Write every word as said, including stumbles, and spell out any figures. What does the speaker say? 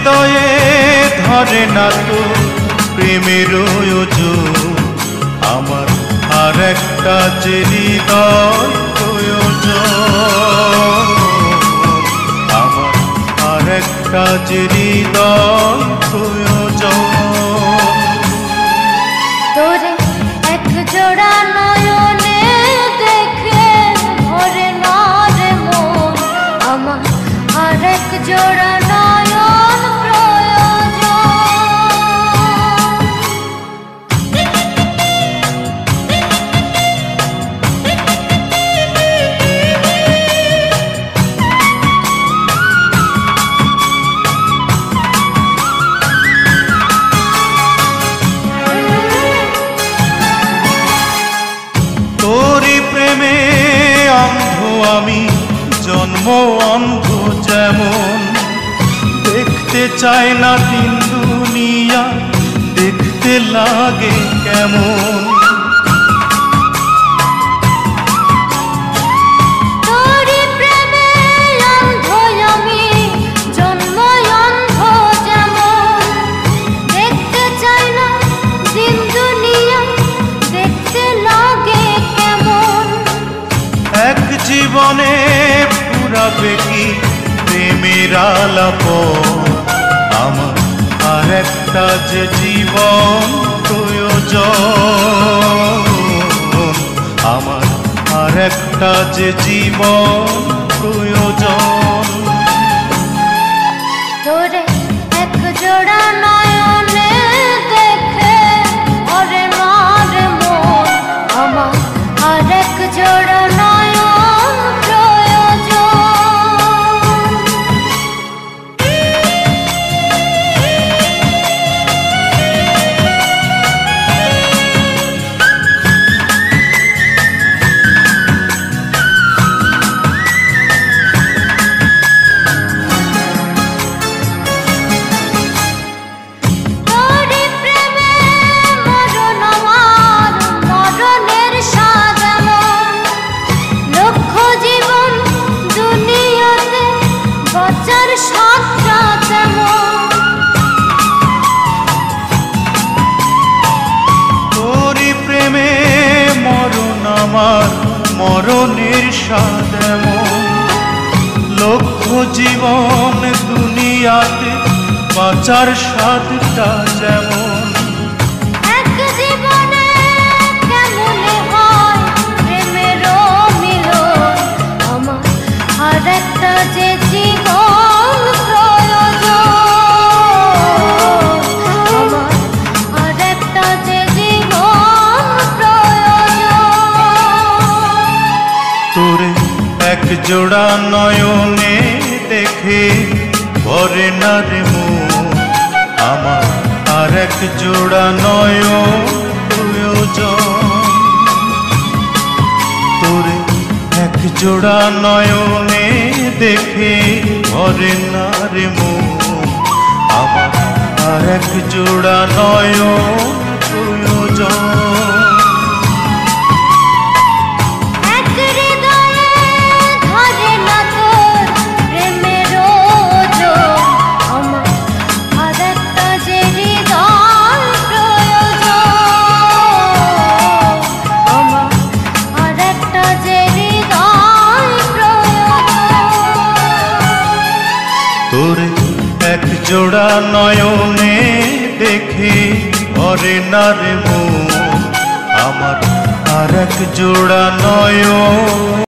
হৃদয়ে ধরে না তো প্রেমের ওজন আমার আর একটা যে হৃদয় প্রয়োজন আমার আর একটা যে হৃদয় প্রয়োজন তোরে এক জোড়া নয়নে দেখে ভরে না রে মন আমার আর এক জোড়া নয়ন প্রয়োজন তোরি প্রেমে অন্ধ আমি জন্ম অন্ধ যেমন দেখতে চায় না দিন দুনিয়া দেখতে লাগে কেমন তোরি প্রেমে অন্ধ আমি জন্ম অন্ধ যেমন দেখতে চাই না দিন দুনিয়া দেখতে লাগে কেমন এক জীবনে পুরাবে কি প্রেমের আলাপ আমার আর একটা যে জীবন প্রয়োজন আমার আর একটা যে জীবন প্রয়োজন তোরে এক জোড়া নয়নে দেখে ভরে না রে মন আমার আর এক জোড়া নয়ন প্রয়োজন তোরি প্রেমে মরণ আমার মরণের স্বাদ এমন লক্ষ জীবন দুনিয়াতে বাঁচার স্বাদটা তেমন তোরি প্রেমে মরণ আমার মরণের স্বাদ এমন লক্ষ জীবন দুনিয়াতে বাঁচার স্বাদটা যেমন এক জীবনে কেমনে হয় প্রেমেরও মিলন আমার আর একটা যে জীবন প্রয়োজন আমার আর একটা যে জীবন প্রয়োজন তোরে এক জোড়া নয়নে দেখে ভরে না রে মন আমার আর এক জোড়া নয়ন প্রয়োজন তোরে এক জোড়া নয়নে দেখে ভরে না রে মন আমার আর এক জোড়া নয়ন প্রয়োজন এক হৃদয়ে ধরে না তোর প্রেমের ওজন আমার আর একটা যে হৃদয় প্রয়োজন আমার আর একটা যে হৃদয় প্রয়োজন তোরে এক জোড়া নয়নে দেখে ভরে না রে মন আমার আর এক জোড়া নয়ন